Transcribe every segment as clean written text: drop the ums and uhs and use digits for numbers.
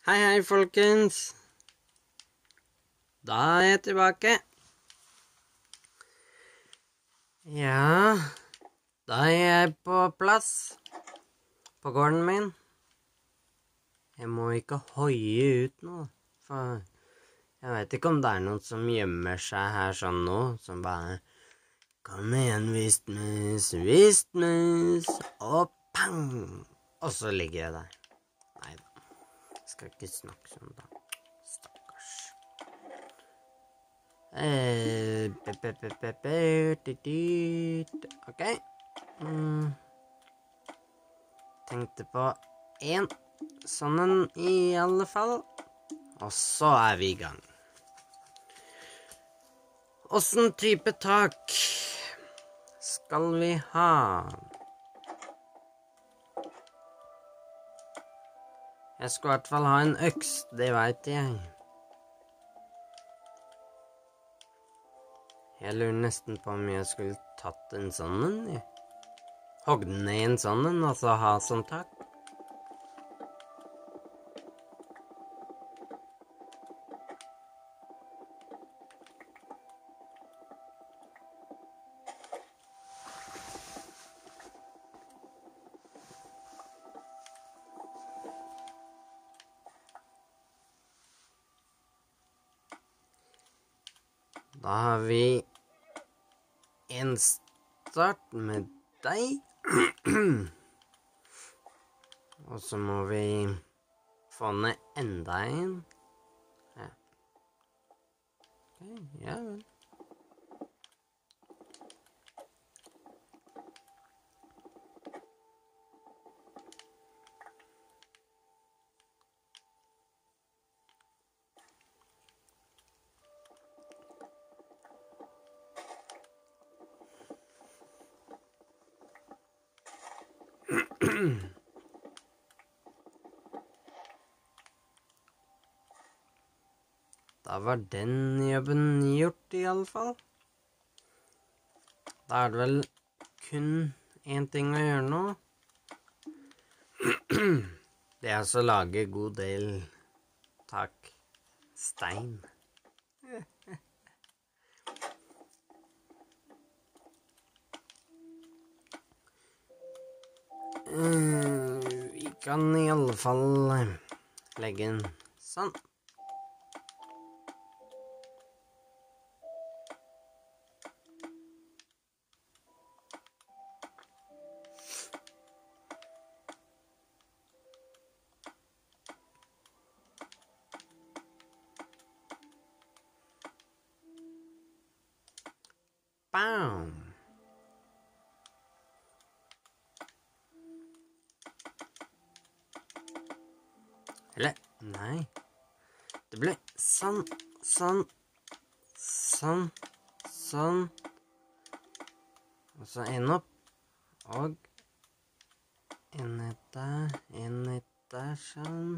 Hei, folkens. Da er jeg tilbake. Ja, da er jeg på plass på gården min. Jeg må ikke hoie ut nå, for jeg vet ikke om det er noen som gjemmer seg her sånn nå, som bare kom igjen, visst mus, og pang! Og så ligger jeg der. Neida. Skal ikke snakke sånn da. Stakkars. Ok. Tenkte på en sånn en i alle fall. Og så er vi i gang. Hvordan type tak skal vi ha? Jeg skal i hvert fall ha en øks, det vet jeg. Jeg lurer nesten på om jeg skulle tatt en sånn en. Hogd den ned en sånn en, og så ha som tak. Da har vi en start med deg. Og så må vi få ned enda en. Ja. Ok, ja vel. Da var den jobben gjort i alle fall. Da er det vel kun en ting å gjøre nå. Det er altså å lage god del takstein. Vi kan i alle fall legge en sånn. Bam! Eller, nei. Det ble sånn. Og så en opp. Og en etter, sånn.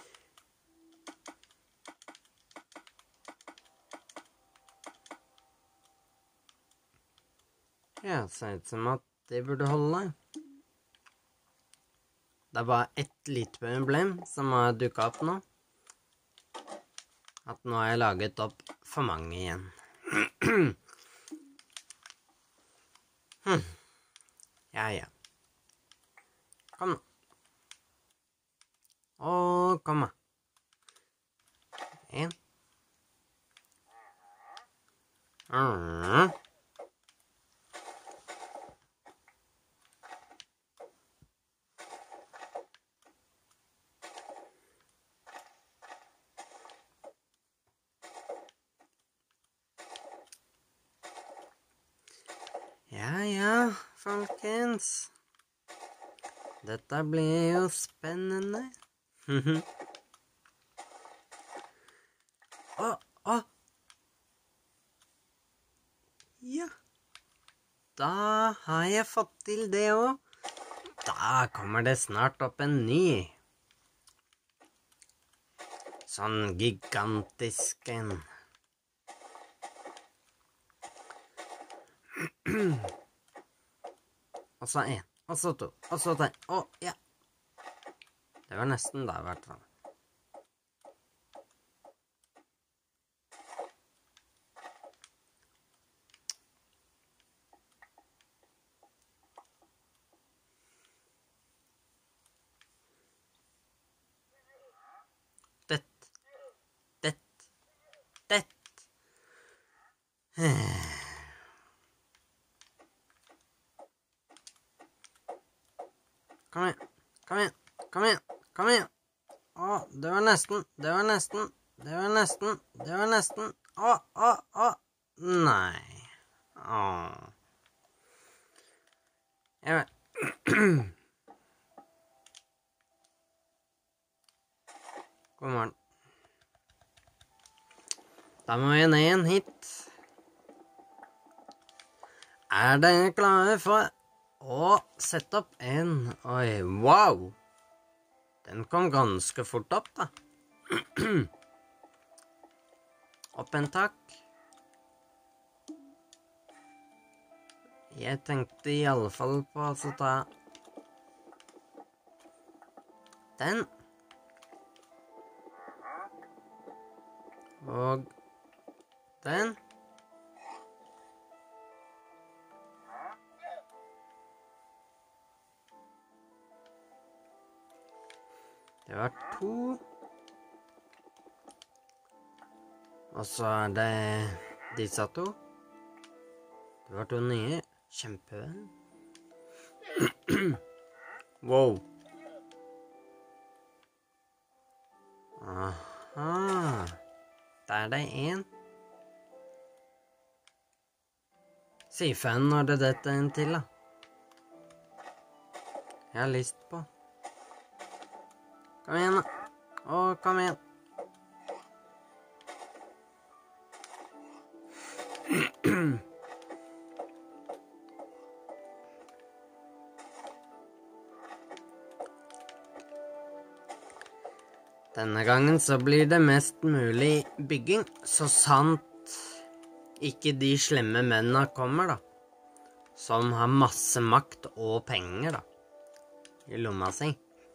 Ja, ser ut som at det burde holde. Det er bare ett lite problem som har dukket opp nå. At nå har jeg laget opp for mange igjen. Ja. Kom nå. Kom da. En. Ja, folkens. Dette blir jo spennende. Ja. Da har jeg fått til det også. Da kommer det snart opp en ny. Sånn gigantisk en. Og så en, og så to, og så tre. Ja. Det var nesten da, i hvert fall. Kom igjen. Å, det var nesten. Det var nesten. Det var nesten. Det var nesten. Å. Nei. Å. Jeg vet. God morgen. Da må jeg ned en hit. Er dere klare for å sette opp en? Oi, wow! Den kom ganske fort opp, da. Opp en takk. Jeg tenkte i alle fall på å ta den. Og den. Det var 2. Og så er det disse 2. Det var 2 nye. Kjempebra. Wow. Aha. Der er det 1. Si fan når det detter en til, da. Jeg har lyst på. Kom igjen, da. Å, kom igjen. Denne gangen så blir det mest mulig bygging, så sant ikke de slemme mennene kommer, da. Som har masse makt og penger, da. I lomma si.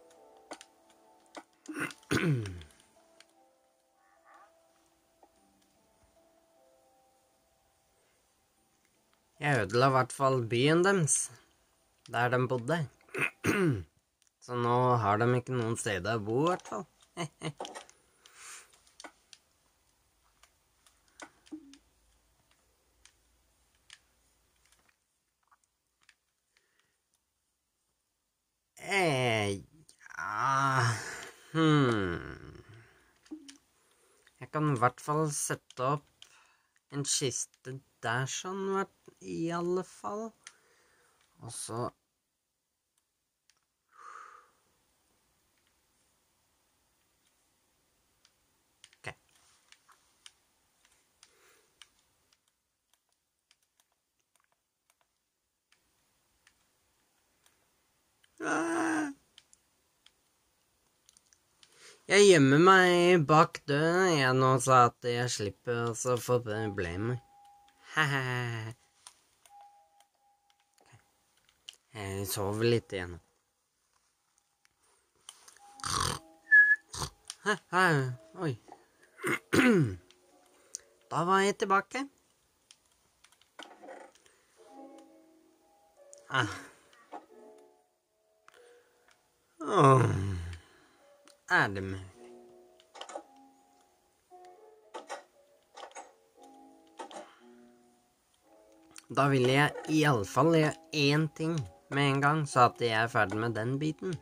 Jeg ødela i hvert fall byen deres, der de bodde. Så nå har de ikke noen steder å bo, i hvert fall. Ja. Jeg kan i hvert fall sette opp en kiste der sånn, i alle fall. Og så ok. Jeg gjemmer meg bak døren jeg nå, så at jeg slipper å få problemer. Haha. Jeg sover litt igjen. Oi. Da var jeg tilbake. Er det mulig? Da vil jeg i alle fall gjøre én ting med en gang, så at jeg er ferdig med den biten.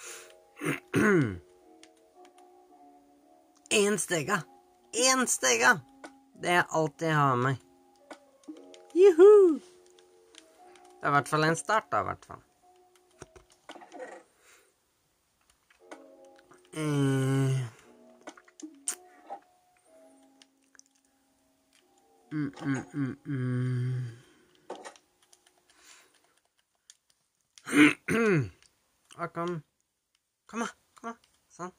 Én stega! Én stega! Det er alt jeg har med meg. Juhu! Det er i hvert fall en start, da, i hvert fall. Kom da. Sånn.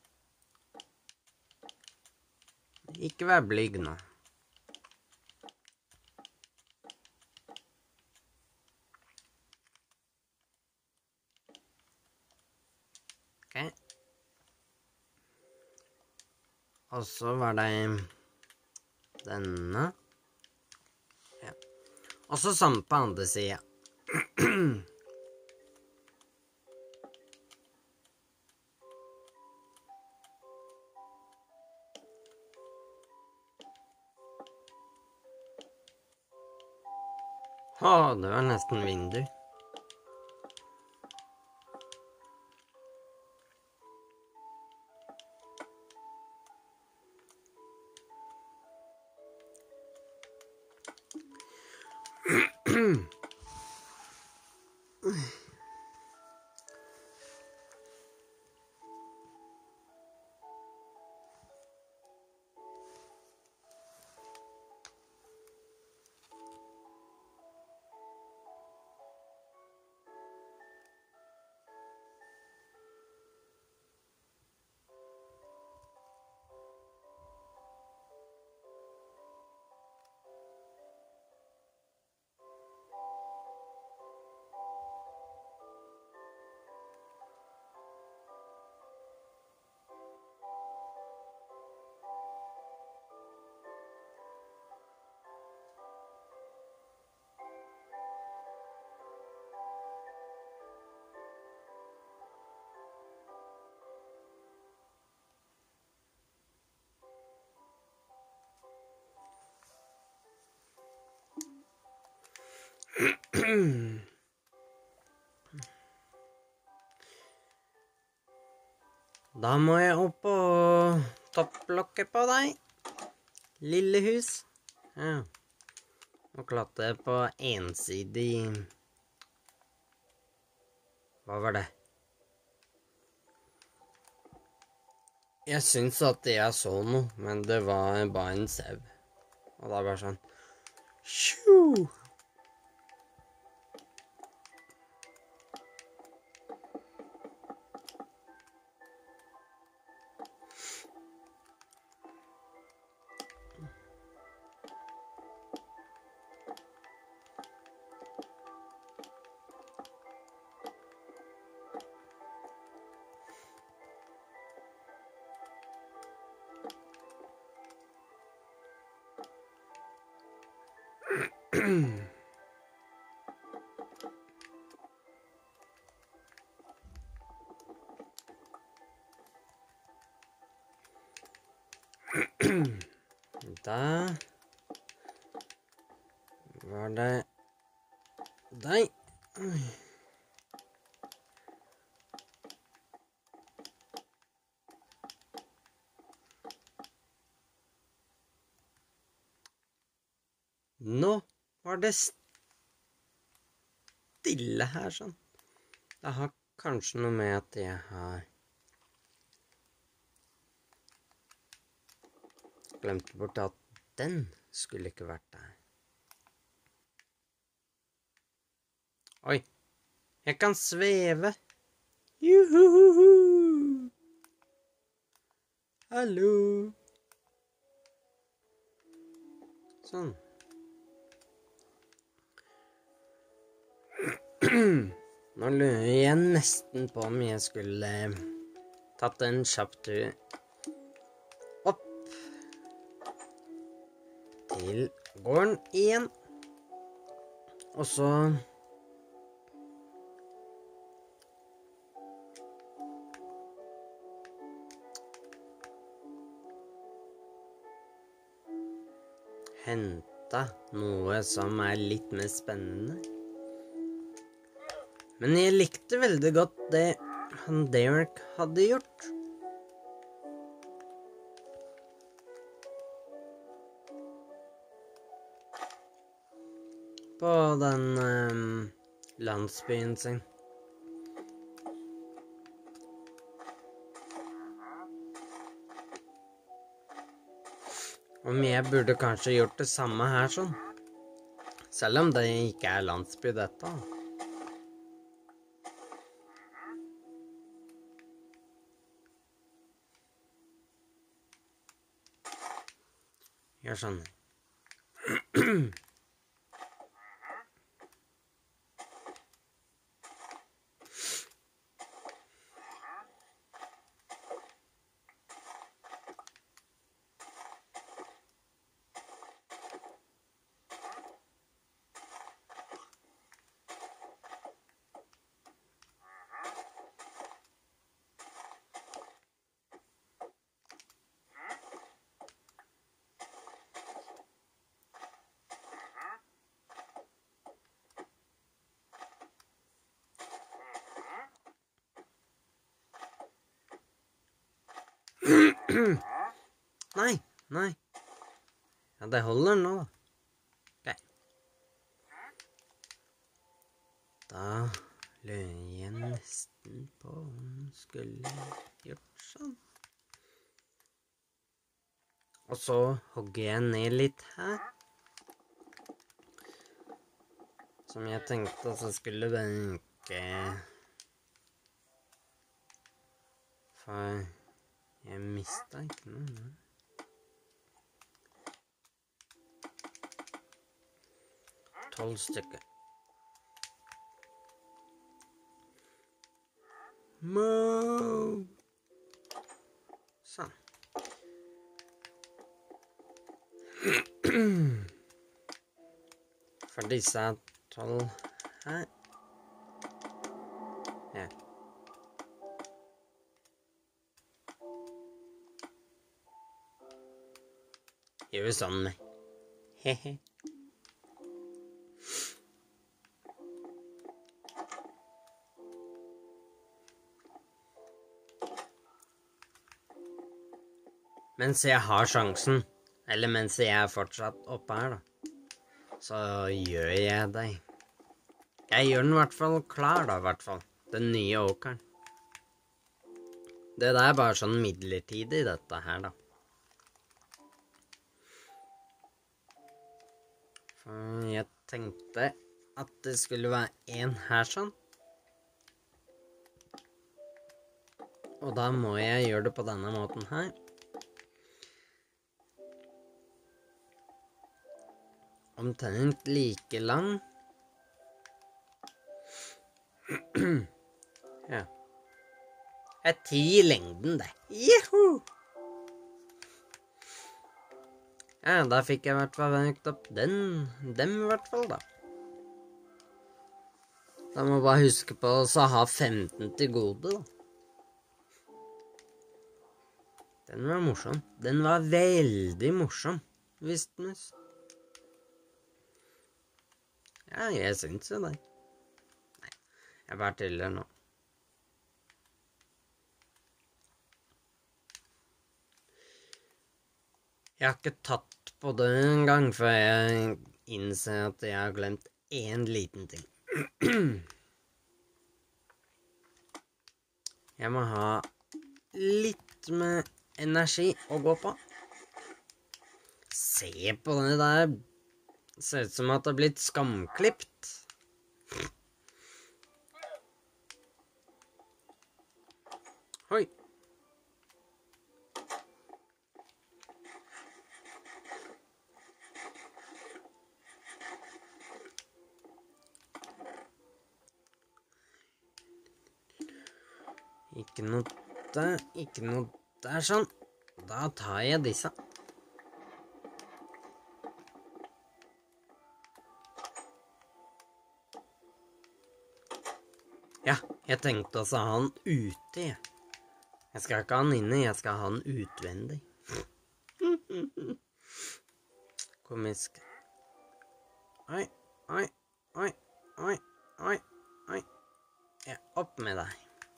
Ikke vær blyg nå. Ok. Og så var det denne. Ja. Og så samme på andre siden. Det var nesten vindu. Da må jeg opp på topplokket på deg, lille hus. Ja. Og klatre på ensidig... Hva var det? Jeg syns at jeg så noe, men det var bare en sau. Og det var sånn... Tjo! Da var det deg. Nå var det stille her, sånn. Det har kanskje noe med at jeg har glemt bort at den skulle ikke vært der. Oi, jeg kan sveve. Juhuhuhu! Hallo! Sånn. Nå lurer jeg nesten på om jeg skulle tatt en kjapp tur opp til gården igjen. Og så hente noe som er litt mer spennende. Men jeg likte veldig godt det han Derek hadde gjort. På den landsbyen sin. Om jeg burde kanskje gjort det samme her sånn. Selv om det ikke er landsby dette. Jeg skjønner. Nei, nei. Ja, det holder nå da. Ok. Da lurer jeg nesten på om hun skulle gjort sånn. Og så hogger jeg ned litt her. Som jeg tenkte at jeg skulle bruke. For jeg mistet ikke noe. 12 stykker. Sånn. For disse 12 her. Ja. Gjør vi sånn med. Hehe. Mens jeg har sjansen, eller mens jeg er fortsatt oppe her, da, så gjør jeg det. Jeg gjør den i hvert fall klar, da, i hvert fall. Den nye åkeren. Det der er bare sånn midlertidig, dette her, da. For jeg tenkte at det skulle være en her sånn. Og da må jeg gjøre det på denne måten her. Omtrent like lang. Ja. Det er 10 i lengden, det. Juhu! Ja, da fikk jeg i hvert fall vekt opp dem i hvert fall, da. Da må jeg bare huske på å ha 15 til gode, da. Den var morsom. Den var veldig morsom, visstnøs. Ja, jeg synes jo det. Nei, jeg bare tuller nå. Jeg har ikke tatt på det en gang, før jeg innser at jeg har glemt en liten ting. Jeg må ha litt med energi å gå på. Se på det der. Ser ut som at det har blitt skamklipt. Oi. Ikke noe der, sånn. Da tar jeg disse. Ja, jeg tenkte også å ha den ute, jeg. Jeg skal ikke ha den inne, jeg skal ha den utvendig. Komisk. Oi. Ja, opp med deg.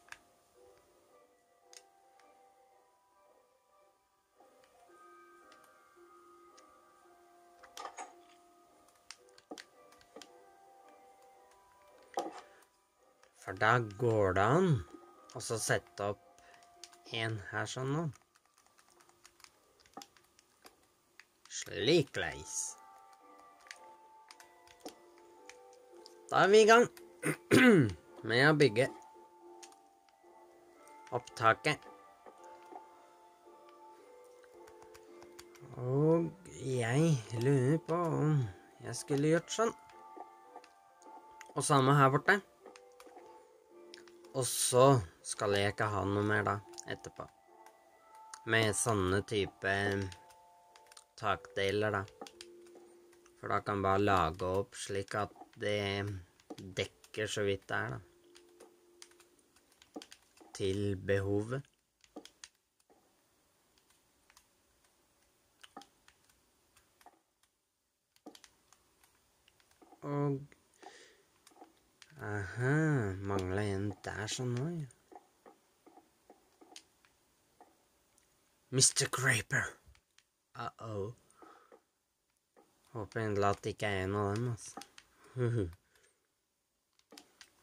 For da går det an å sette opp en her sånn nå. Slik leis. Da er vi i gang med å bygge opptaket. Og jeg lurer på om jeg skulle gjort sånn. Og samme her borte. Og så skal jeg ikke ha noe mer da, etterpå. Med sånne type takdeler da. For da kan jeg bare lage opp slik at det dekker så vidt det er da. Til behovet. Og aha, mangler en der sånn nå, ja. Mr. Creeper. Uh-oh. Håper endelig at det ikke er en av dem, altså.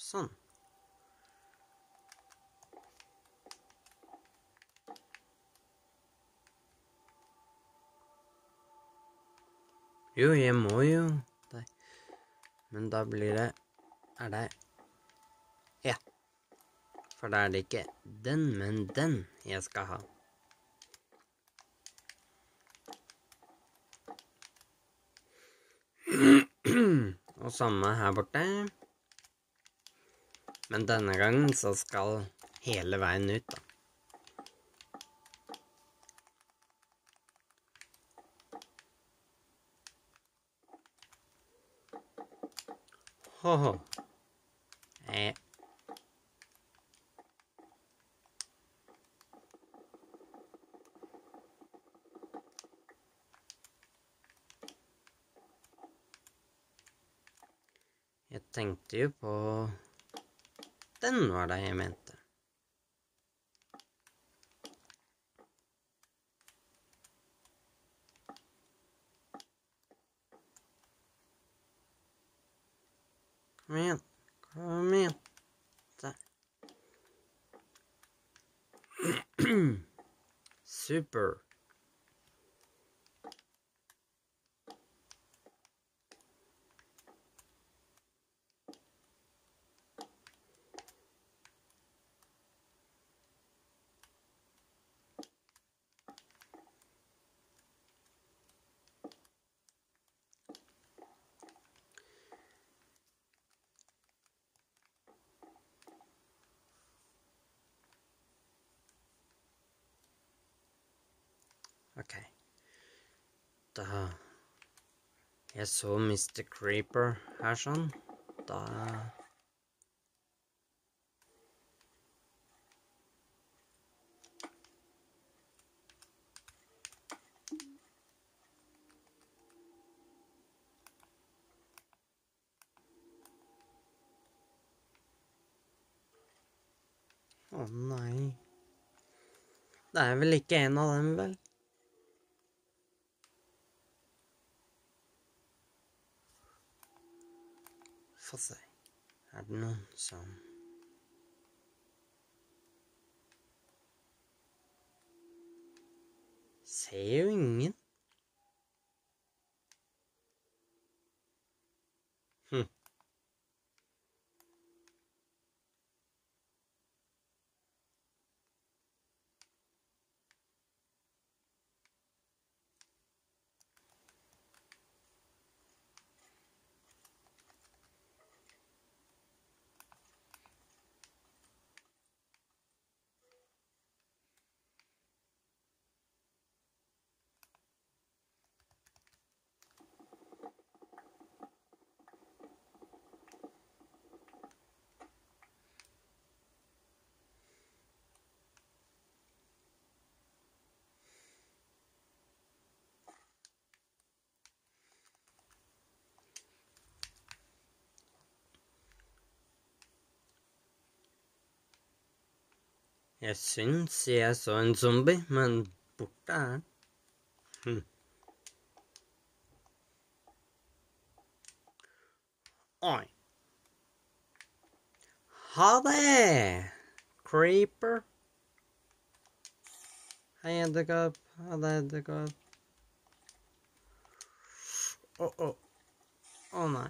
Sånn. Jo, jeg må jo det. Men da blir det... Er det... Ja. For da er det ikke den, men den jeg skal ha. Og samme her borte. Men denne gangen så skal hele veien ut da. Ho-ho. Jeg tenkte jo på... Den var det jeg mente. Kom igjen. Kom igjen. Der. Super. Ok. Da... Jeg så Mr. Creeper her sånn. Da... Å nei. Det er vel ikke en av dem, vel? Få se. Er det noen som... Ser jo ingen. Jeg synes jeg så en zombie, men borte er den. Oi. Ha det, Creeper. Hei, edderkopp. Ha det, edderkopp. Å nei.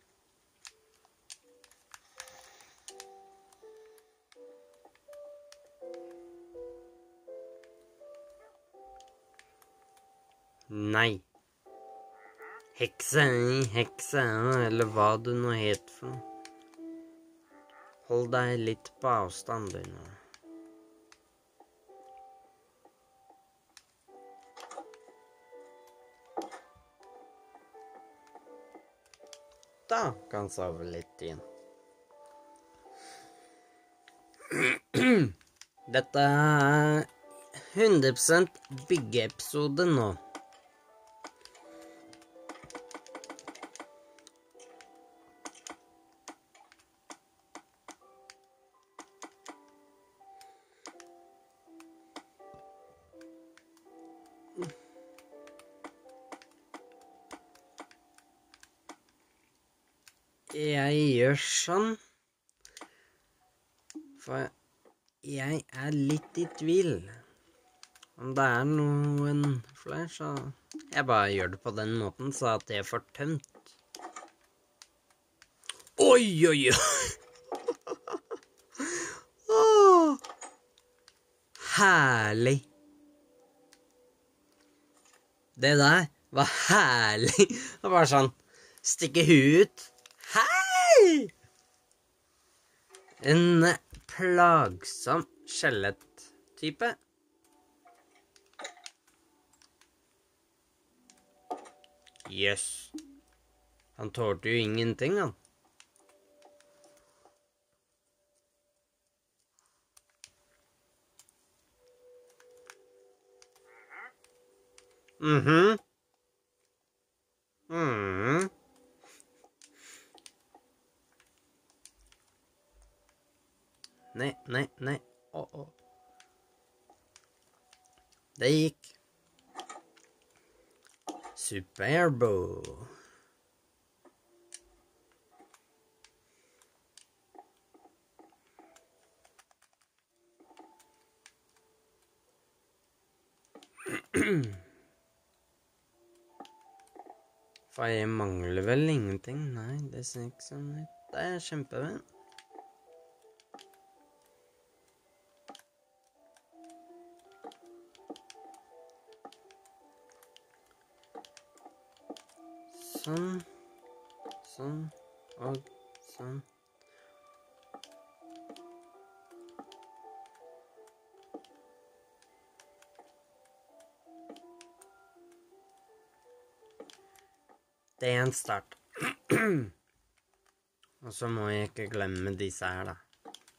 Nei. Hekse, eller hva du nå het for noe. Hold deg litt på avstand, du nå. Da kan sove litt igjen. Dette er 100% byggeepisode nå. Jeg gjør sånn, For jeg litt I tvil. Om det noen flere, så jeg bare gjør det på den måten, så at jeg får tømt. Oi, oi, oi! Åh, herlig. Det der var herlig. Det var sånn, stikke huet ut. Hei! En plagsom skjelett-type. Jøss. Han tålte jo ingenting, han. Nei. Åh. Det gikk. Superbo. For jeg mangler vel ingenting. Nei, det ser ikke sånn ut. Det kjempebra. Sånn og sånn. Det en start. Og så må jeg ikke glemme disse her, da.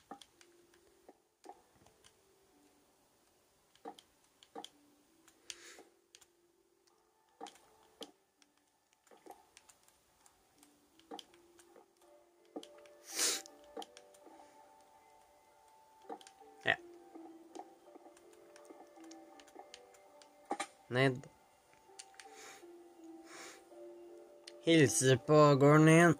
Ja. Ned. Hilse på gården igjen.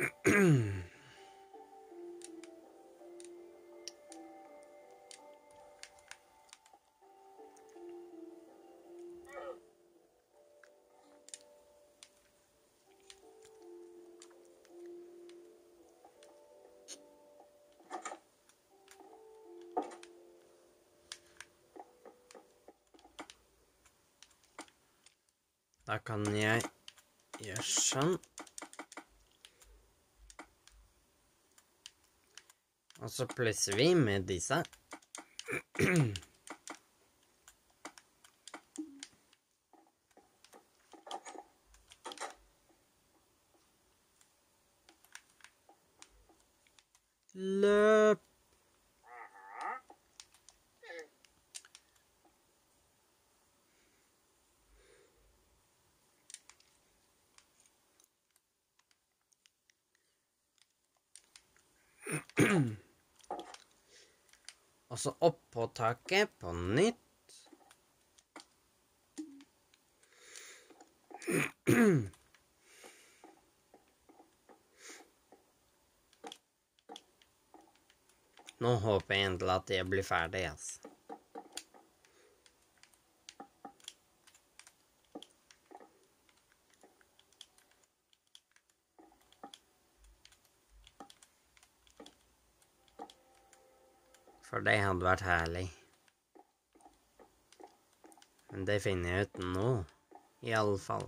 Da kan jeg gjøre sånn. Og så plusser vi med disse. Løp. Og så opp på taket på nytt. Nå håper jeg endelig at jeg blir ferdig, altså. For det hadde vært herlig. Men det finner jeg ut nå, I alle fall.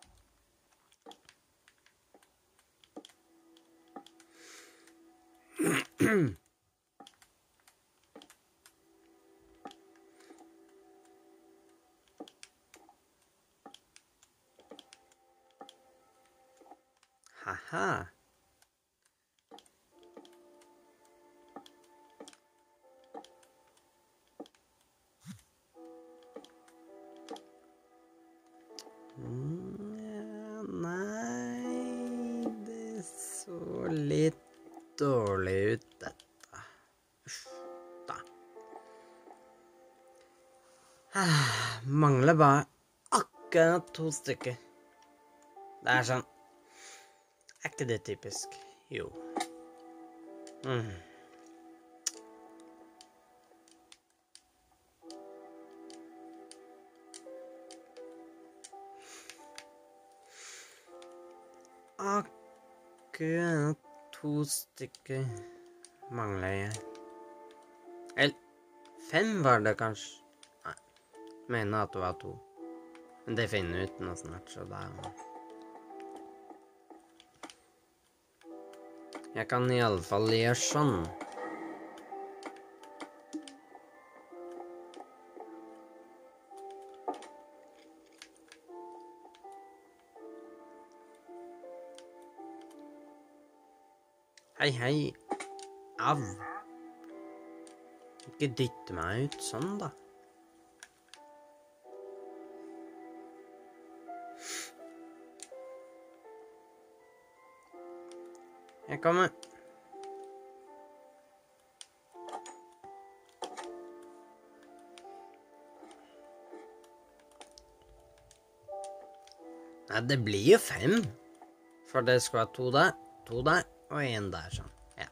Haha. Nei, det så litt dårlig ut, dette. Uff, da. Mangler bare akkurat 2 stykker. Det sånn. Ikke det typisk? Jo. Akkurat 2 stykker mangler jeg. Eller 5 var det kanskje. Nei, mener at det var 2. Men det finner vi ut nå snart, så da... Jeg kan i alle fall gjøre sånn. Hei, hei. Au. Ikke dytte meg ut sånn, da. Jeg kommer. Nei, det blir jo 5. For det skal være 2 der, 2 der, og 1 der, sånn. Ja.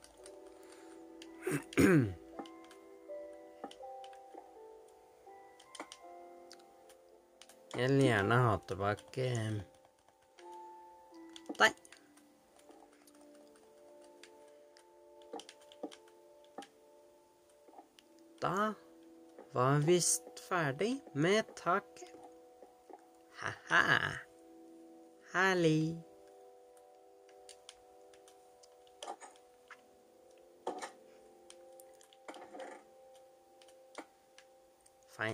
Jeg vil gjerne ha tilbake... Der. Da var vi visst ferdig med taket. Haha. Herlig. Fine.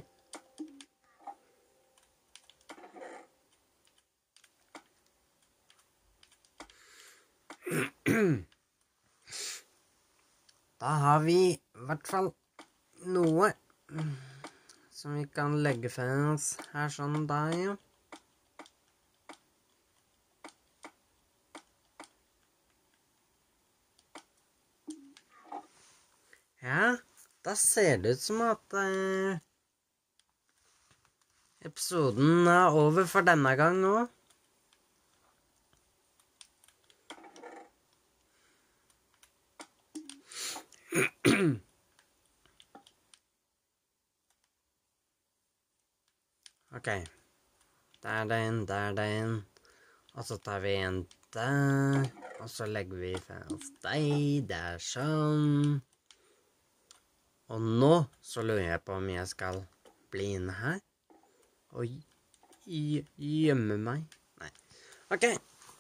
Da har vi i hvert fall noe som vi kan legge for oss her sånn da, ja. Ja, da ser det ut som at episoden er over for denne gang også. Ok, der er den, og så tar vi en der, og så legger vi for oss deg, der sånn. Og nå så lurer jeg på om jeg skal bli inne her, og gjemme meg. Nei, ok.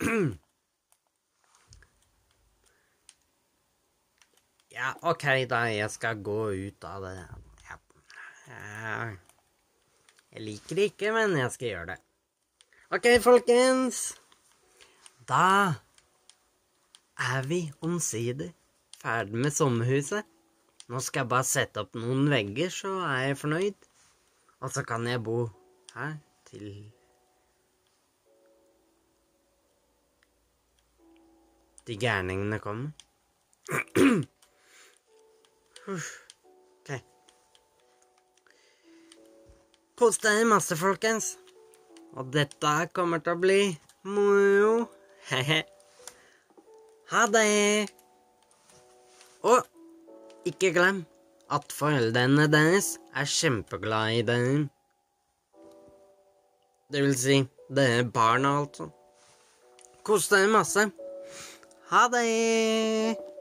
Ja, ok da, jeg skal gå ut av det. Ja. Jeg liker det ikke, men jeg skal gjøre det. Ok, folkens. Da er vi omsider ferdig med sommerhuset. Nå skal jeg bare sette opp noen vegger, så er jeg fornøyd. Og så kan jeg bo her til... de gærningene kommer. Ok. Kos deg masse, folkens. Og dette kommer til å bli moro. Hehe. Ha det. Og ikke glem at foreldrene deres er kjempeglade i dere. Det vil si, dere barna altså. Kos deg masse. Ha det.